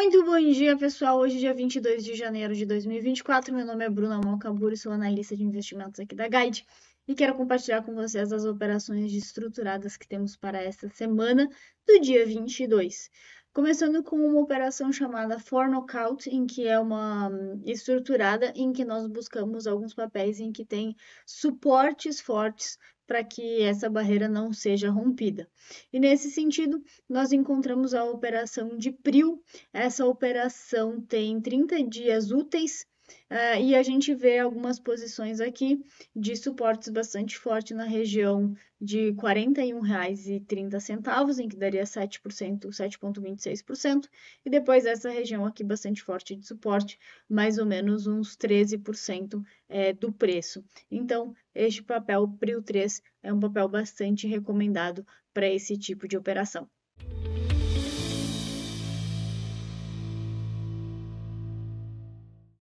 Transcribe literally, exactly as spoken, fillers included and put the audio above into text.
Muito bom dia, pessoal. Hoje, dia vinte e dois de janeiro de dois mil e vinte e quatro. Meu nome é Bruna Malcaburi, sou analista de investimentos aqui da Guide e quero compartilhar com vocês as operações estruturadas que temos para esta semana do dia vinte e dois. Começando com uma operação chamada For Knockout, em que é uma hum, estruturada em que nós buscamos alguns papéis em que tem suportes fortes para que essa barreira não seja rompida. E nesse sentido, nós encontramos a operação de P R I O. Essa operação tem trinta dias úteis, uh, e a gente vê algumas posições aqui de suportes bastante forte na região de quarenta e um reais e trinta centavos, em que daria sete por cento, sete vírgula vinte e seis por cento, e depois essa região aqui bastante forte de suporte, mais ou menos uns treze por cento é, do preço. Então, este papel P R I O três é um papel bastante recomendado para esse tipo de operação.